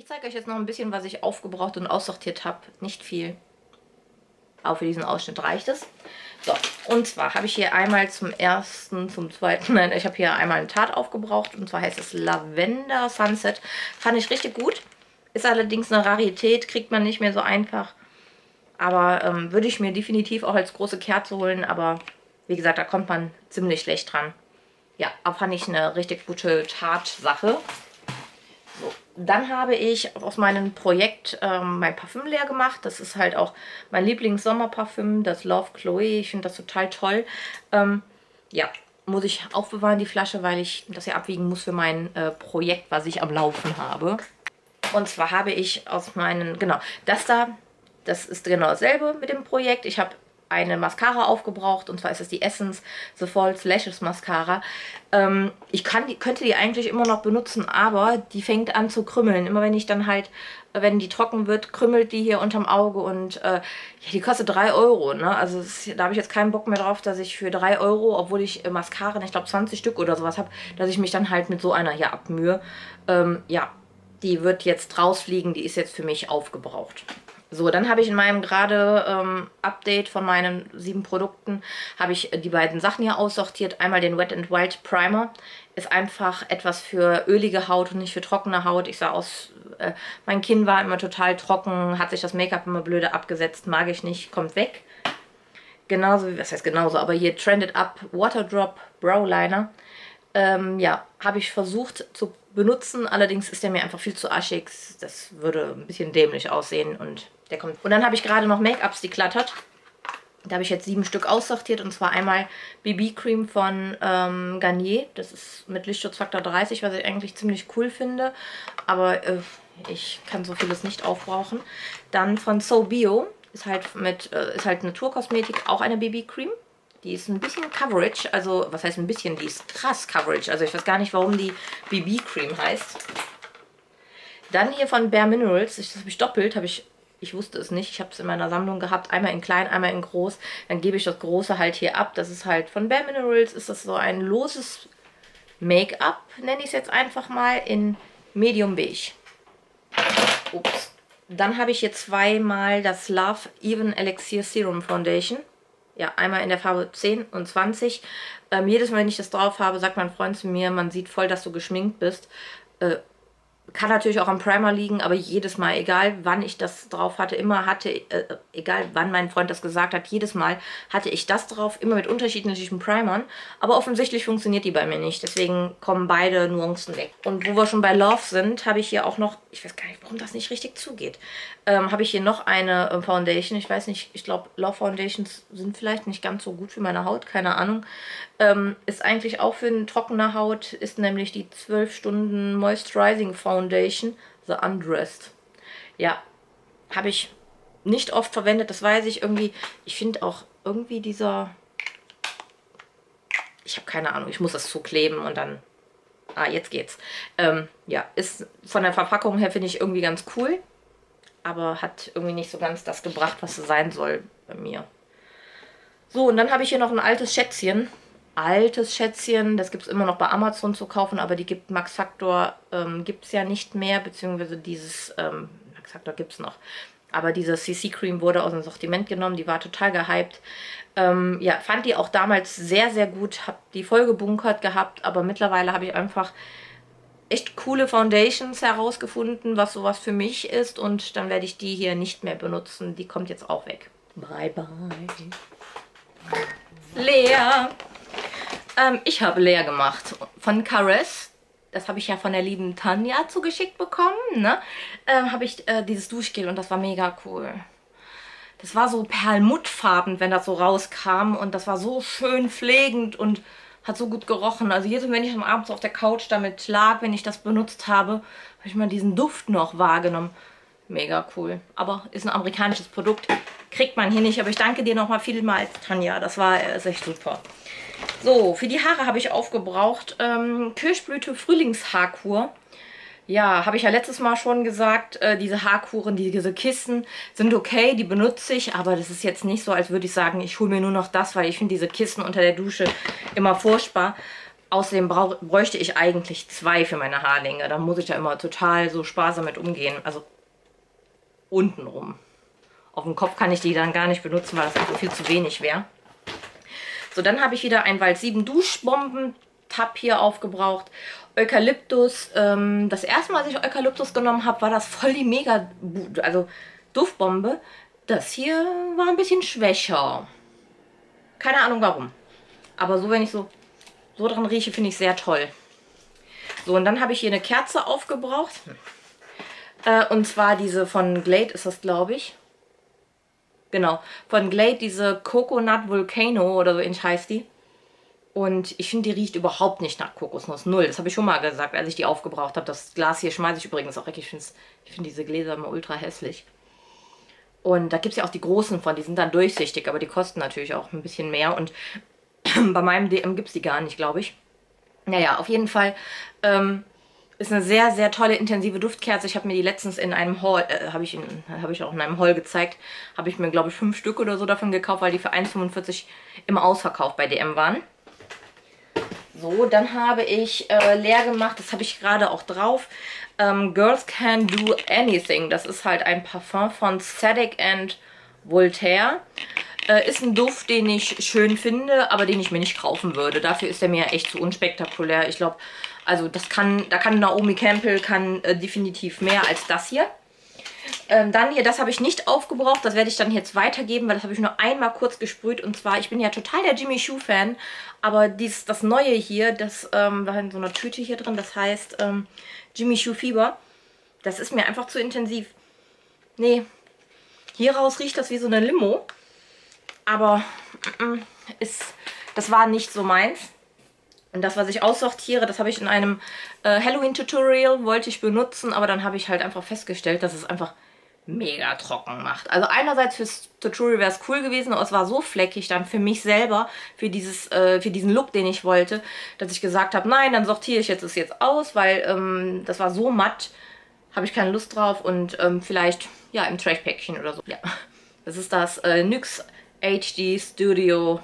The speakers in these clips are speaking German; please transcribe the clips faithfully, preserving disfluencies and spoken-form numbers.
Ich zeige euch jetzt noch ein bisschen, was ich aufgebraucht und aussortiert habe. Nicht viel. Aber für diesen Ausschnitt reicht es. So, und zwar habe ich hier einmal zum ersten, zum zweiten, nein, ich habe hier einmal eine Tat aufgebraucht. Und zwar heißt es Lavender Sunset. Fand ich richtig gut. Ist allerdings eine Rarität, kriegt man nicht mehr so einfach. Aber ähm, würde ich mir definitiv auch als große Kerze holen. Aber wie gesagt, da kommt man ziemlich schlecht dran. Ja, aber fand ich eine richtig gute Tat-Sache. So, dann habe ich aus meinem Projekt ähm, mein Parfüm leer gemacht. Das ist halt auch mein Lieblings-Sommerparfüm, das Love Chloe. Ich finde das total toll. Ähm, ja, muss ich aufbewahren, die Flasche, weil ich das ja abwiegen muss für mein äh, Projekt, was ich am Laufen habe. Und zwar habe ich aus meinen, genau, das da, das ist genau dasselbe mit dem Projekt. Ich habe eine Mascara aufgebraucht, und zwar ist es die Essence The False Lashes Mascara. Ähm, ich kann die, könnte die eigentlich immer noch benutzen, aber die fängt an zu krümmeln. Immer wenn ich dann halt, wenn die trocken wird, krümmelt die hier unterm Auge und äh, ja, die kostet drei Euro. Ne? Also das, da habe ich jetzt keinen Bock mehr drauf, dass ich für drei Euro, obwohl ich äh, Mascara, ich glaube zwanzig Stück oder sowas habe, dass ich mich dann halt mit so einer hier abmühe. Ähm, ja, die wird jetzt rausfliegen, die ist jetzt für mich aufgebraucht. So, dann habe ich in meinem gerade ähm, Update von meinen sieben Produkten, habe ich die beiden Sachen hier aussortiert. Einmal den Wet n Wild Primer. Ist einfach etwas für ölige Haut und nicht für trockene Haut. Ich sah aus, äh, mein Kinn war immer total trocken, hat sich das Make-up immer blöde abgesetzt, mag ich nicht, kommt weg. Genauso, was heißt genauso, aber hier Trended Up Waterdrop Brow Liner. Ähm, ja, habe ich versucht zu benutzen, allerdings ist der mir einfach viel zu aschig. Das würde ein bisschen dämlich aussehen und der kommt. Und dann habe ich gerade noch Make-ups deklattert. Da habe ich jetzt sieben Stück aussortiert, und zwar einmal B B-Cream von ähm, Garnier. Das ist mit Lichtschutzfaktor dreißig, was ich eigentlich ziemlich cool finde, aber äh, ich kann so vieles nicht aufbrauchen. Dann von So Bio, ist halt, mit, äh, ist halt Naturkosmetik, auch eine B B-Cream. Die ist ein bisschen Coverage, also was heißt ein bisschen, die ist krass Coverage. Also ich weiß gar nicht, warum die B B-Cream heißt. Dann hier von Bare Minerals, das habe ich doppelt, habe ich, ich wusste es nicht, ich habe es in meiner Sammlung gehabt, einmal in klein, einmal in groß. Dann gebe ich das große halt hier ab. Das ist halt von Bare Minerals, ist das so ein loses Make-up, nenne ich es jetzt einfach mal, in Medium Beige. Ups. Dann habe ich hier zweimal das Love Even Elixir Serum Foundation. Ja, einmal in der Farbe zehn und zwanzig. Ähm, jedes Mal, wenn ich das drauf habe, sagt mein Freund zu mir, man sieht voll, dass du geschminkt bist. Äh, kann natürlich auch am Primer liegen, aber jedes Mal, egal wann ich das drauf hatte, immer hatte, äh, egal wann mein Freund das gesagt hat, jedes Mal hatte ich das drauf, immer mit unterschiedlichen Primern. Aber offensichtlich funktioniert die bei mir nicht, deswegen kommen beide Nuancen weg. Und wo wir schon bei Love sind, habe ich hier auch noch, ich weiß gar nicht, warum das nicht richtig zugeht, ähm, habe ich hier noch eine äh, Foundation. Ich weiß nicht, ich glaube, Love Foundations sind vielleicht nicht ganz so gut für meine Haut, keine Ahnung. Ähm, ist eigentlich auch für eine trockene Haut, ist nämlich die zwölf Stunden Moisturizing Foundation, The Undressed. Ja, habe ich nicht oft verwendet, das weiß ich irgendwie. Ich finde auch irgendwie dieser, ich habe keine Ahnung, ich muss das zukleben und dann, ah, jetzt geht's. Ähm, ja, ist von der Verpackung her, finde ich irgendwie ganz cool, aber hat irgendwie nicht so ganz das gebracht, was es sein soll bei mir. So, und dann habe ich hier noch ein altes Schätzchen. Altes Schätzchen, das gibt es immer noch bei Amazon zu kaufen, aber die gibt Max Factor, ähm, gibt es ja nicht mehr, beziehungsweise dieses, ähm, Max Factor gibt es noch. Aber diese C C-Cream wurde aus dem Sortiment genommen, die war total gehypt. Ähm, ja, fand die auch damals sehr, sehr gut, habe die voll gebunkert gehabt, aber mittlerweile habe ich einfach echt coole Foundations herausgefunden, was sowas für mich ist, und dann werde ich die hier nicht mehr benutzen. Die kommt jetzt auch weg. Bye, bye. Leer. Ähm, ich habe leer gemacht von Caress. Das habe ich ja von der lieben Tanja zugeschickt bekommen. Ne? Ähm, habe ich äh, dieses Duschgel, und das war mega cool. Das war so perlmuttfarben, wenn das so rauskam, und das war so schön pflegend und hat so gut gerochen. Also jedes Mal, wenn ich am Abend so auf der Couch damit lag, wenn ich das benutzt habe, habe ich mal diesen Duft noch wahrgenommen. Mega cool. Aber ist ein amerikanisches Produkt. Kriegt man hier nicht. Aber ich danke dir nochmal vielmals, Tanja. Das war äh, ist echt super. So, für die Haare habe ich aufgebraucht ähm, Kirschblüte Frühlingshaarkur. Ja, habe ich ja letztes Mal schon gesagt, äh, diese Haarkuren, diese Kissen sind okay, die benutze ich, aber das ist jetzt nicht so, als würde ich sagen, ich hole mir nur noch das, weil ich finde diese Kissen unter der Dusche immer furchtbar. Außerdem brauch, bräuchte ich eigentlich zwei für meine Haarlänge. Da muss ich ja immer total so sparsam mit umgehen. Also untenrum. Auf dem Kopf kann ich die dann gar nicht benutzen, weil das einfach viel zu wenig wäre. So, dann habe ich wieder ein Wald sieben Duschbomben-Tab hier aufgebraucht. Eukalyptus. Ähm, das erste Mal, als ich Eukalyptus genommen habe, war das voll die mega, also Duftbombe. Das hier war ein bisschen schwächer. Keine Ahnung warum. Aber so, wenn ich so, so dran rieche, finde ich sehr toll. So, und dann habe ich hier eine Kerze aufgebraucht. Äh, und zwar diese von Glade ist das, glaube ich. Genau, von Glade, diese Coconut Volcano oder so ähnlich heißt die. Und ich finde, die riecht überhaupt nicht nach Kokosnuss. Null. Das habe ich schon mal gesagt, als ich die aufgebraucht habe. Das Glas hier schmeiße ich übrigens auch weg. Ich finde find diese Gläser immer ultra hässlich. Und da gibt es ja auch die großen von. Die sind dann durchsichtig, aber die kosten natürlich auch ein bisschen mehr. Und bei meinem D M gibt es die gar nicht, glaube ich. Naja, auf jeden Fall ähm, ist eine sehr, sehr tolle, intensive Duftkerze. Ich habe mir die letztens in einem Haul, äh, habe ich, hab ich auch in einem Haul gezeigt, habe ich mir, glaube ich, fünf Stück oder so davon gekauft, weil die für eins fünfundvierzig im Ausverkauf bei D M waren. So, dann habe ich äh, leer gemacht, das habe ich gerade auch drauf, ähm, Girls Can Do Anything. Das ist halt ein Parfum von Sadik and Voltaire. Äh, ist ein Duft, den ich schön finde, aber den ich mir nicht kaufen würde. Dafür ist er mir echt zu unspektakulär. Ich glaube, also das kann, da kann Naomi Campbell kann äh, definitiv mehr als das hier. Ähm, dann hier, das habe ich nicht aufgebraucht. Das werde ich dann jetzt weitergeben, weil das habe ich nur einmal kurz gesprüht. Und zwar, ich bin ja total der Jimmy Choo Fan. Aber dies, das Neue hier, das ähm, war in so einer Tüte hier drin. Das heißt ähm, Jimmy Choo Fieber. Das ist mir einfach zu intensiv. Nee, hier raus riecht das wie so eine Limo. Aber mm, ist, das war nicht so meins. Und das, was ich aussortiere, das habe ich in einem äh, Halloween-Tutorial, wollte ich benutzen. Aber dann habe ich halt einfach festgestellt, dass es einfach mega trocken macht. Also einerseits fürs Tutorial wäre es cool gewesen, aber es war so fleckig dann für mich selber, für, dieses, äh, für diesen Look, den ich wollte, dass ich gesagt habe, nein, dann sortiere ich jetzt es jetzt aus, weil ähm, das war so matt, habe ich keine Lust drauf und ähm, vielleicht, ja, im Trash-Päckchen oder so. Ja, das ist das äh, N Y X H D Studio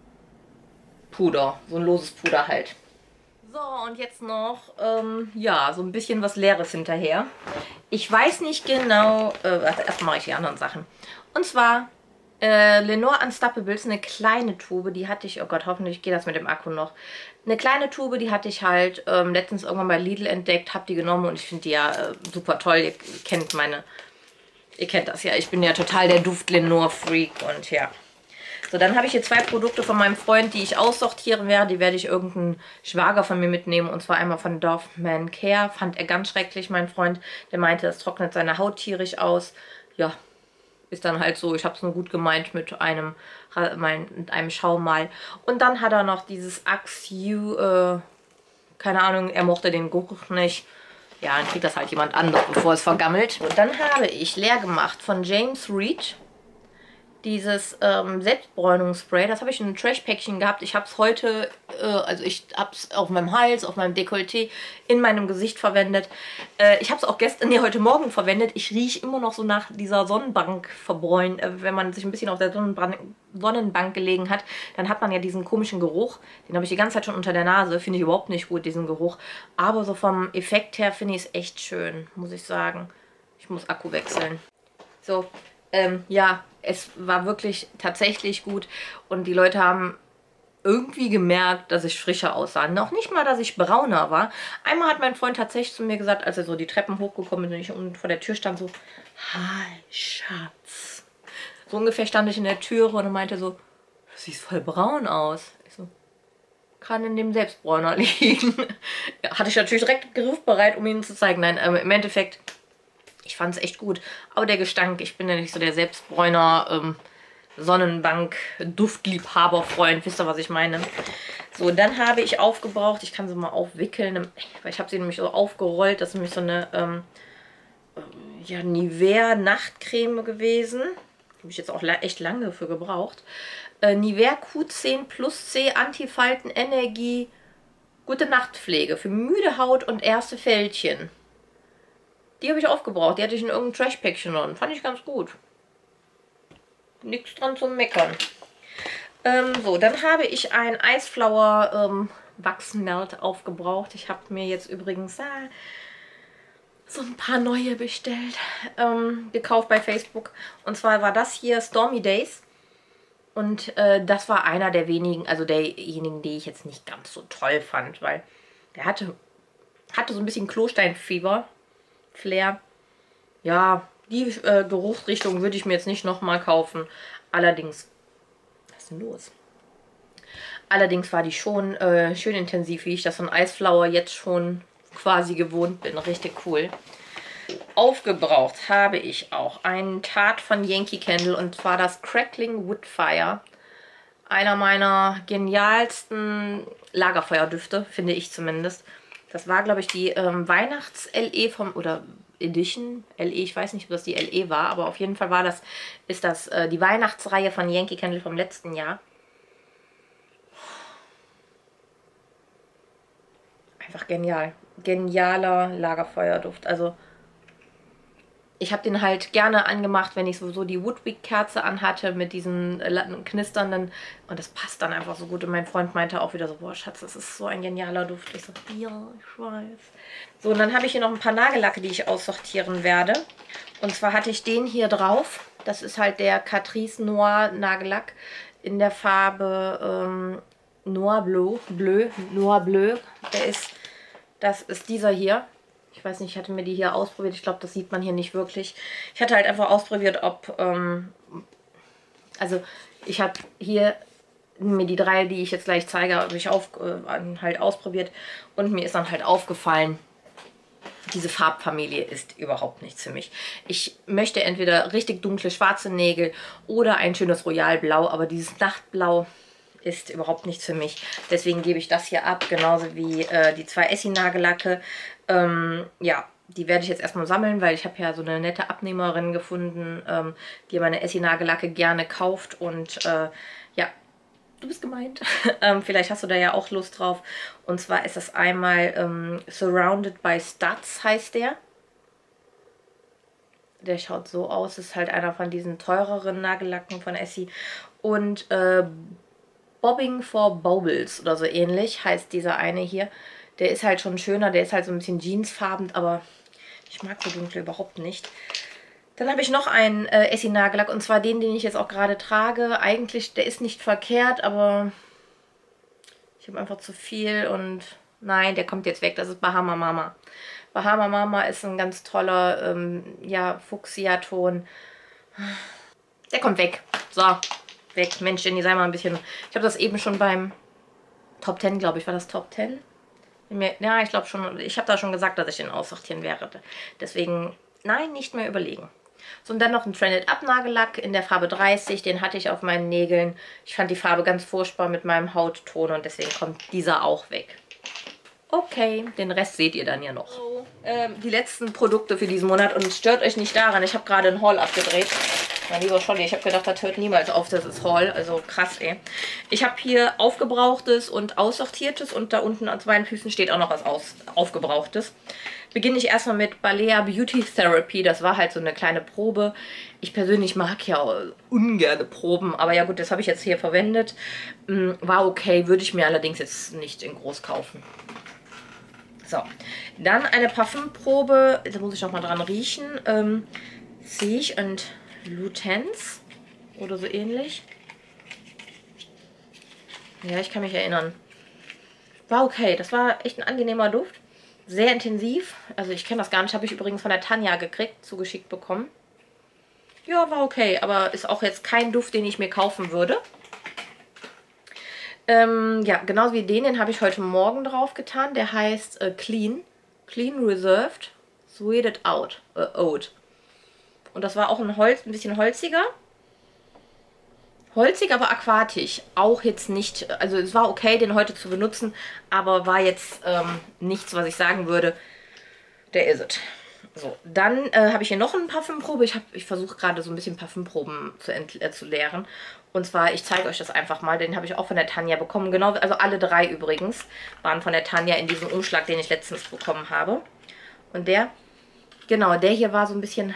Puder, so ein loses Puder halt. So, und jetzt noch, ähm, ja, so ein bisschen was Leeres hinterher. Ich weiß nicht genau, äh, warte, erst mache ich die anderen Sachen. Und zwar, äh, Lenore Unstoppables, eine kleine Tube, die hatte ich, oh Gott, hoffentlich geht das mit dem Akku noch. Eine kleine Tube, die hatte ich halt ähm, letztens irgendwann bei Lidl entdeckt, habe die genommen und ich finde die ja äh, super toll. Ihr kennt meine, ihr kennt das ja, ich bin ja total der Duft-Lenore-Freak und ja. So, dann habe ich hier zwei Produkte von meinem Freund, die ich aussortieren werde. Die werde ich irgendeinen Schwager von mir mitnehmen. Und zwar einmal von Doveman Care. Fand er ganz schrecklich, mein Freund. Der meinte, das trocknet seine Haut tierisch aus. Ja, ist dann halt so. Ich habe es nur gut gemeint mit einem, mit einem Schaum mal. Und dann hat er noch dieses Axe You, äh, keine Ahnung, er mochte den Geruch nicht. Ja, dann kriegt das halt jemand anderes, bevor es vergammelt. Und dann habe ich leer gemacht von James Read. Dieses ähm, Selbstbräunungsspray, das habe ich in einem Trash-Päckchen gehabt. Ich habe es heute, äh, also ich habe es auf meinem Hals, auf meinem Dekolleté, in meinem Gesicht verwendet. Äh, ich habe es auch gestern, nee, heute Morgen verwendet. Ich rieche immer noch so nach dieser Sonnenbank verbräunt. Äh, wenn man sich ein bisschen auf der Sonnenbank, Sonnenbank gelegen hat, dann hat man ja diesen komischen Geruch. Den habe ich die ganze Zeit schon unter der Nase. Finde ich überhaupt nicht gut, diesen Geruch. Aber so vom Effekt her finde ich es echt schön, muss ich sagen. Ich muss Akku wechseln. So, ähm, ja. Es war wirklich tatsächlich gut und die Leute haben irgendwie gemerkt, dass ich frischer aussah. Noch nicht mal, dass ich brauner war. Einmal hat mein Freund tatsächlich zu mir gesagt, als er so die Treppen hochgekommen ist und ich unten vor der Tür stand, so, hi, Schatz. So ungefähr stand ich in der Türe und er meinte so, du siehst voll braun aus. Ich so, kann in dem Selbstbräuner liegen. Ja, hatte ich natürlich direkt griffbereit, um ihnen zu zeigen. Nein, ähm, im Endeffekt... Ich fand es echt gut. Aber der Gestank, ich bin ja nicht so der Selbstbräuner ähm, Sonnenbank-Duftliebhaber-Freund. Wisst ihr, was ich meine? So, dann habe ich aufgebraucht. Ich kann sie mal aufwickeln. Weil ich habe sie nämlich so aufgerollt. Das ist nämlich so eine ähm, ja, Nivea-Nachtcreme gewesen. Habe ich jetzt auch echt lange dafür gebraucht. Äh, Nivea Q zehn Plus C Antifalten Energie. Gute Nachtpflege für müde Haut und erste Fältchen. Die habe ich aufgebraucht. Die hatte ich in irgendeinem Trash-Päckchen drin. Fand ich ganz gut. Nichts dran zum Meckern. Ähm, so, dann habe ich ein Iceflower ähm, Wachsmelt aufgebraucht. Ich habe mir jetzt übrigens äh, so ein paar neue bestellt, ähm, gekauft bei Facebook. Und zwar war das hier Stormy Days. Und äh, das war einer der wenigen, also derjenigen, die ich jetzt nicht ganz so toll fand, weil der hatte, hatte so ein bisschen Klosteinfieber, Flair. Ja, die äh, Geruchsrichtung würde ich mir jetzt nicht nochmal kaufen. Allerdings, was ist denn los? Allerdings war die schon äh, schön intensiv, wie ich das von Iceflower jetzt schon quasi gewohnt bin. Richtig cool. Aufgebraucht habe ich auch einen Tart von Yankee Candle und zwar das Crackling Woodfire. Einer meiner genialsten Lagerfeuerdüfte, finde ich zumindest. Das war, glaube ich, die ähm, Weihnachts-L E vom, oder Edition L E, ich weiß nicht, ob das die L E war, aber auf jeden Fall war das, ist das äh, die Weihnachtsreihe von Yankee Candle vom letzten Jahr. Einfach genial. Genialer Lagerfeuerduft. Also ich habe den halt gerne angemacht, wenn ich sowieso die Woodwick-Kerze anhatte mit diesen äh, knisternden. Und das passt dann einfach so gut. Und mein Freund meinte auch wieder so, boah Schatz, das ist so ein genialer Duft. Ich so, ja, ich weiß. So, und dann habe ich hier noch ein paar Nagellacke, die ich aussortieren werde. Und zwar hatte ich den hier drauf. Das ist halt der Catrice Noir Nagellack in der Farbe ähm, Noir Bleu. Bleu. Noir Bleu. Der ist, das ist dieser hier. Ich weiß nicht, ich hatte mir die hier ausprobiert. Ich glaube, das sieht man hier nicht wirklich. Ich hatte halt einfach ausprobiert, ob... Ähm, also, ich habe hier mir die drei, die ich jetzt gleich zeige, habe ich auf, äh, halt ausprobiert. Und mir ist dann halt aufgefallen, diese Farbfamilie ist überhaupt nichts für mich. Ich möchte entweder richtig dunkle schwarze Nägel oder ein schönes Royalblau. Aber dieses Nachtblau ist überhaupt nichts für mich. Deswegen gebe ich das hier ab. Genauso wie äh, die zwei Essie-Nagellacke. Ähm, ja, die werde ich jetzt erstmal sammeln, weil ich habe ja so eine nette Abnehmerin gefunden, ähm, die meine Essie-Nagellacke gerne kauft. Und äh, ja, du bist gemeint. ähm, vielleicht hast du da ja auch Lust drauf. Und zwar ist das einmal ähm, Surrounded by Studs, heißt der. Der schaut so aus. Das ist halt einer von diesen teureren Nagellacken von Essie. Und äh, Bobbing for Baubles oder so ähnlich heißt dieser eine hier. Der ist halt schon schöner, der ist halt so ein bisschen jeansfarben, aber ich mag so dunkle überhaupt nicht. Dann habe ich noch einen äh, Essie-Nagellack und zwar den, den ich jetzt auch gerade trage. Eigentlich, der ist nicht verkehrt, aber ich habe einfach zu viel und nein, der kommt jetzt weg. Das ist Bahama Mama. Bahama Mama ist ein ganz toller, ähm, ja, Fuchsia-Ton. Der kommt weg. So, weg. Mensch, Jenny, sei mal ein bisschen... Ich habe das eben schon beim Top zehn, glaube ich, war das Top zehn? Ja, ich glaube schon, ich habe da schon gesagt, dass ich den aussortieren werde. Deswegen, nein, nicht mehr überlegen. So, und dann noch ein Trended Up Nagellack in der Farbe dreißig. Den hatte ich auf meinen Nägeln. Ich fand die Farbe ganz furchtbar mit meinem Hautton und deswegen kommt dieser auch weg. Okay, den Rest seht ihr dann ja noch. So, ähm, die letzten Produkte für diesen Monat und stört euch nicht daran. Ich habe gerade einen Haul abgedreht. Mein lieber Scholli, ich habe gedacht, das hört niemals auf, das ist Haul. Also krass, ey. Ich habe hier Aufgebrauchtes und Aussortiertes und da unten an meinen Füßen steht auch noch was aus, Aufgebrauchtes. Beginne ich erstmal mit Balea Beauty Therapy. Das war halt so eine kleine Probe. Ich persönlich mag ja ungerne Proben, aber ja gut, das habe ich jetzt hier verwendet. War okay, würde ich mir allerdings jetzt nicht in groß kaufen. So, dann eine Parfümprobe. Da muss ich noch mal dran riechen. Ähm, Siege und Lutenz oder so ähnlich. Ja, ich kann mich erinnern. War okay. Das war echt ein angenehmer Duft. Sehr intensiv. Also ich kenne das gar nicht. Habe ich übrigens von der Tanja gekriegt, zugeschickt bekommen. Ja, war okay. Aber ist auch jetzt kein Duft, den ich mir kaufen würde. Ähm, ja, genauso wie den, den habe ich heute Morgen drauf getan. Der heißt äh, Clean. Clean Reserved Sweeted Out. Äh, Oat. Und das war auch ein Holz, ein bisschen holziger. Holzig, aber aquatisch. Auch jetzt nicht, also es war okay, den heute zu benutzen, aber war jetzt ähm, nichts, was ich sagen würde, der ist es. So, dann äh, habe ich hier noch eine Parfümprobe. Ich, ich versuche gerade so ein bisschen Parfümproben zu, äh, zu leeren. Und zwar, ich zeige euch das einfach mal, den habe ich auch von der Tanja bekommen. Genau, also alle drei übrigens waren von der Tanja in diesem Umschlag, den ich letztens bekommen habe. Und der, genau, der hier war so ein bisschen,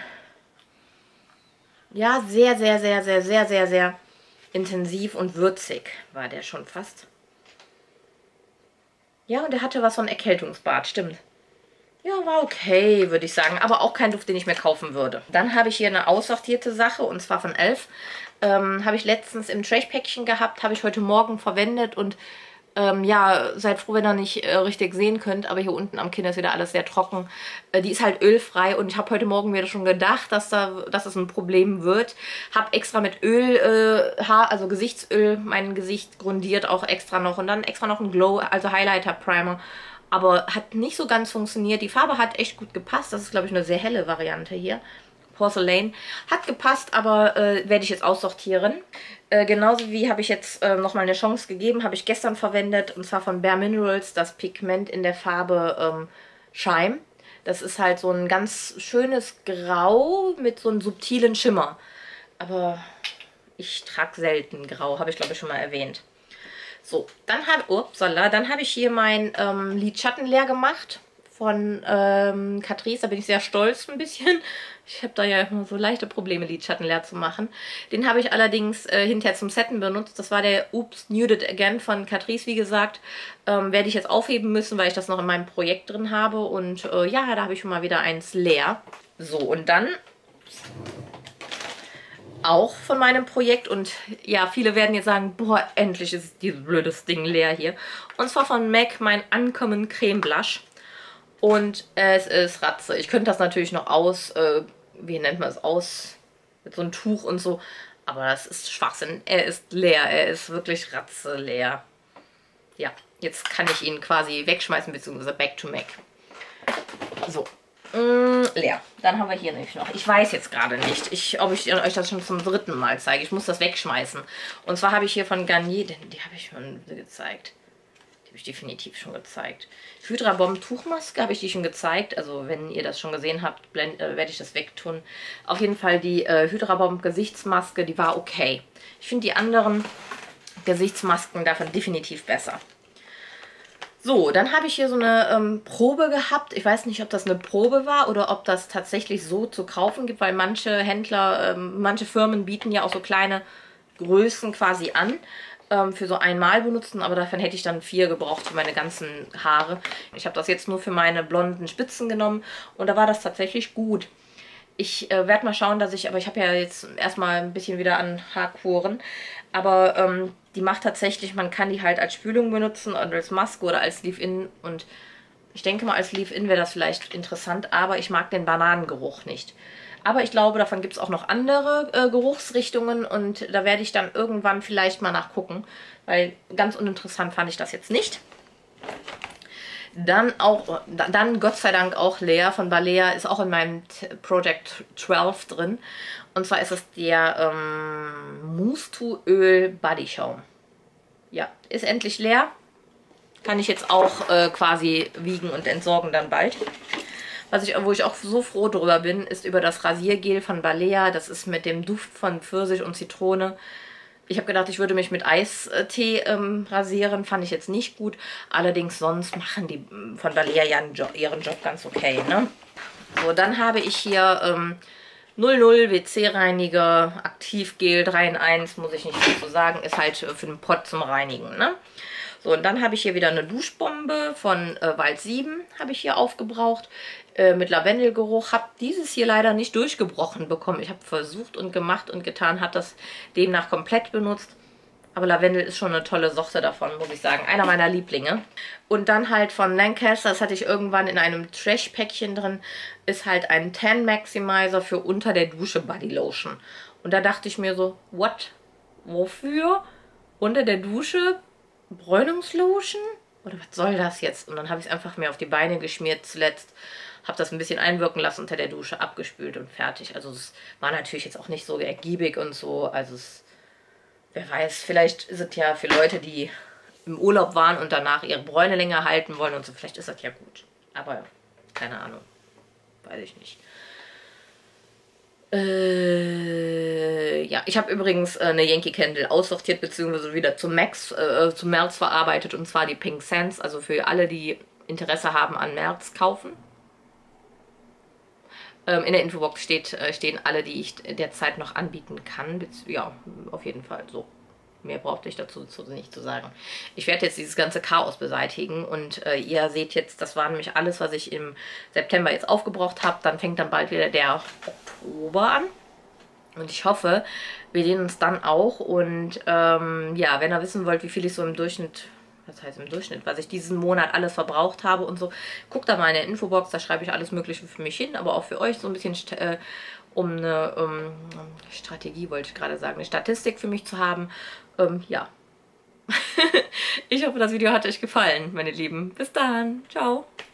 ja, sehr, sehr, sehr, sehr, sehr, sehr, sehr intensiv und würzig war der schon fast. Ja, und der hatte was von Erkältungsbad, stimmt. Ja, war okay, würde ich sagen. Aber auch kein Duft, den ich mir kaufen würde. Dann habe ich hier eine aussortierte Sache, und zwar von Elf. Ähm, habe ich letztens im Trash-Päckchen gehabt, habe ich heute Morgen verwendet. Und ähm, ja, seid froh, wenn ihr nicht äh, richtig sehen könnt. Aber hier unten am Kinn ist wieder alles sehr trocken. Äh, die ist halt ölfrei. Und ich habe heute Morgen mir schon gedacht, dass, da, dass das ein Problem wird. Habe extra mit Öl, äh, Haar, also Gesichtsöl, mein Gesicht grundiert auch extra noch. Und dann extra noch ein Glow, also Highlighter-Primer. Aber hat nicht so ganz funktioniert. Die Farbe hat echt gut gepasst. Das ist, glaube ich, eine sehr helle Variante hier. Porcelain. Hat gepasst, aber äh, werde ich jetzt aussortieren. Äh, genauso wie habe ich jetzt äh, nochmal eine Chance gegeben. Habe ich gestern verwendet. Und zwar von Bare Minerals das Pigment in der Farbe ähm, Shime. Das ist halt so ein ganz schönes Grau mit so einem subtilen Schimmer. Aber ich trage selten Grau. Habe ich, glaube ich, schon mal erwähnt. So, dann habe upsala, dann habe ich hier mein ähm, Lidschatten leer gemacht von ähm, Catrice. Da bin ich sehr stolz ein bisschen. Ich habe da ja immer so leichte Probleme, Lidschatten leer zu machen. Den habe ich allerdings äh, hinterher zum Setten benutzt. Das war der Oops Nude It Again von Catrice, wie gesagt. Ähm, werde ich jetzt aufheben müssen, weil ich das noch in meinem Projekt drin habe. Und äh, ja, da habe ich schon mal wieder eins leer. So, und dann auch von meinem Projekt, und ja, viele werden jetzt sagen, boah, endlich ist dieses blödes Ding leer hier. Und zwar von MAC mein Uncommon Creme Blush. Und es ist Ratze. Ich könnte das natürlich noch aus, äh, wie nennt man es, aus, mit so einem Tuch und so. Aber das ist Schwachsinn. Er ist leer. Er ist wirklich Ratze leer. Ja, jetzt kann ich ihn quasi wegschmeißen, beziehungsweise back to MAC. So. Mm, leer. Dann haben wir hier nämlich noch. Ich weiß jetzt gerade nicht, ich, ob ich euch das schon zum dritten Mal zeige. Ich muss das wegschmeißen. Und zwar habe ich hier von Garnier, denn die habe ich schon gezeigt. Die habe ich definitiv schon gezeigt. Hydra Bomb Tuchmaske habe ich die schon gezeigt. Also wenn ihr das schon gesehen habt, blend, äh, werde ich das wegtun. Auf jeden Fall die äh, Hydra Bomb Gesichtsmaske, die war okay. Ich finde die anderen Gesichtsmasken davon definitiv besser. So, dann habe ich hier so eine ähm, Probe gehabt. Ich weiß nicht, ob das eine Probe war oder ob das tatsächlich so zu kaufen gibt, weil manche Händler, ähm, manche Firmen bieten ja auch so kleine Größen quasi an ähm, für so einmal benutzen, aber davon hätte ich dann vier gebraucht für meine ganzen Haare. Ich habe das jetzt nur für meine blonden Spitzen genommen und da war das tatsächlich gut. Ich äh, werde mal schauen, dass ich, aber ich habe ja jetzt erstmal ein bisschen wieder an Haarkuren, aber ähm, die macht tatsächlich, man kann die halt als Spülung benutzen oder als Maske oder als Leave-In, und ich denke mal, als Leave-In wäre das vielleicht interessant, aber ich mag den Bananengeruch nicht. Aber ich glaube, davon gibt es auch noch andere äh, Geruchsrichtungen, und da werde ich dann irgendwann vielleicht mal nachgucken, weil ganz uninteressant fand ich das jetzt nicht. Dann auch, dann Gott sei Dank auch leer von Balea, ist auch in meinem Project zwölf drin. Und zwar ist es der ähm, Mousse to Öl Body Schaum. Ja, ist endlich leer. Kann ich jetzt auch äh, quasi wiegen und entsorgen dann bald. Was ich, wo ich auch so froh drüber bin, ist über das Rasiergel von Balea. Das ist mit dem Duft von Pfirsich und Zitrone. Ich habe gedacht, ich würde mich mit Eistee ähm, rasieren. Fand ich jetzt nicht gut. Allerdings sonst machen die von Balea ja Job, ihren Job ganz okay, ne? So, dann habe ich hier ähm, null null W C-Reiniger, Aktivgel drei in eins, muss ich nicht dazu sagen. Ist halt für den Pott zum Reinigen, ne? So, und dann habe ich hier wieder eine Duschbombe von äh, Wald sieben, habe ich hier aufgebraucht. Äh, mit Lavendelgeruch. Habe dieses hier leider nicht durchgebrochen bekommen. Ich habe versucht und gemacht und getan, hat das demnach komplett benutzt. Aber Lavendel ist schon eine tolle Sorte davon, muss ich sagen. Einer meiner Lieblinge. Und dann halt von Lancaster, das hatte ich irgendwann in einem Trash-Päckchen drin, ist halt ein Tan Maximizer für unter der Dusche Body Lotion. Und da dachte ich mir so, what? Wofür? Unter der Dusche Bräunungslotion? Oder was soll das jetzt? Und dann habe ich es einfach mir auf die Beine geschmiert zuletzt. Habe das ein bisschen einwirken lassen, unter der Dusche abgespült und fertig. Also es war natürlich jetzt auch nicht so ergiebig und so. Also es, wer weiß, vielleicht ist es ja für Leute, die im Urlaub waren und danach ihre Bräune länger halten wollen und so. Vielleicht ist das ja gut. Aber keine Ahnung. Weiß ich nicht. Äh, ja, ich habe übrigens äh, eine Yankee Candle aussortiert, beziehungsweise wieder zu Max, äh, zu März verarbeitet. Und zwar die Pink Sands. Also für alle, die Interesse haben an März kaufen. Ähm, in der Infobox steht, äh, stehen alle, die ich derzeit noch anbieten kann. Ja, auf jeden Fall so. Mehr brauchte ich dazu nicht zu sagen. Ich werde jetzt dieses ganze Chaos beseitigen und äh, ihr seht jetzt, das war nämlich alles, was ich im September jetzt aufgebraucht habe. Dann fängt dann bald wieder der Oktober an. Und ich hoffe, wir sehen uns dann auch. Und ähm, ja, wenn ihr wissen wollt, wie viel ich so im Durchschnitt, was heißt im Durchschnitt, was ich diesen Monat alles verbraucht habe und so, guckt da mal in der Infobox, da schreibe ich alles Mögliche für mich hin, aber auch für euch so ein bisschen äh, um eine um, Strategie, wollte ich gerade sagen, eine Statistik für mich zu haben. Ähm, ja. Ich hoffe, das Video hat euch gefallen, meine Lieben. Bis dann. Ciao.